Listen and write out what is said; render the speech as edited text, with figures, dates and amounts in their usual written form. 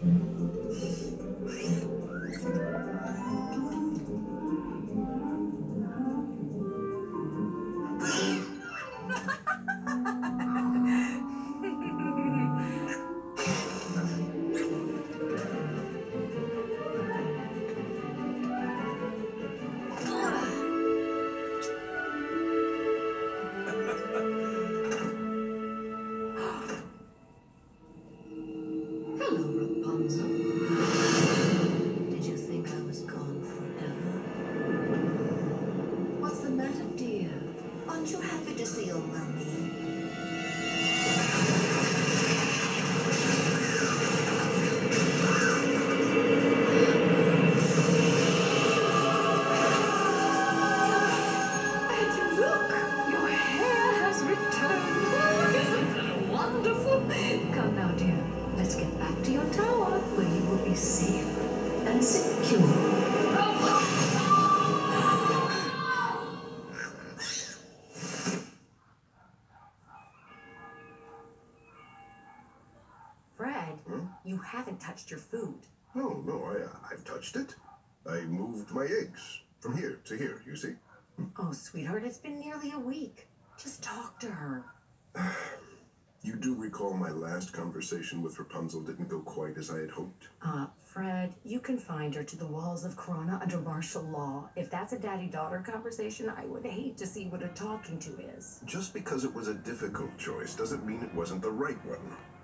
Hello, Rapunzel. Did you think I was gone forever? What's the matter, dear? Aren't you happy to see your mummy? And look, your hair has returned. Oh, isn't that wonderful? Come now, dear. Let's get back to your tower, where you will be safe and secure. Fred, you haven't touched your food. No, I've touched it. I moved my eggs from here to here, you see? Oh, sweetheart, it's been nearly a week. Just talk to her. You do recall my last conversation with Rapunzel didn't go quite as I had hoped? Fred, you confined her to the walls of Corona under martial law. If that's a daddy-daughter conversation, I would hate to see what a talking to is. Just because it was a difficult choice doesn't mean it wasn't the right one.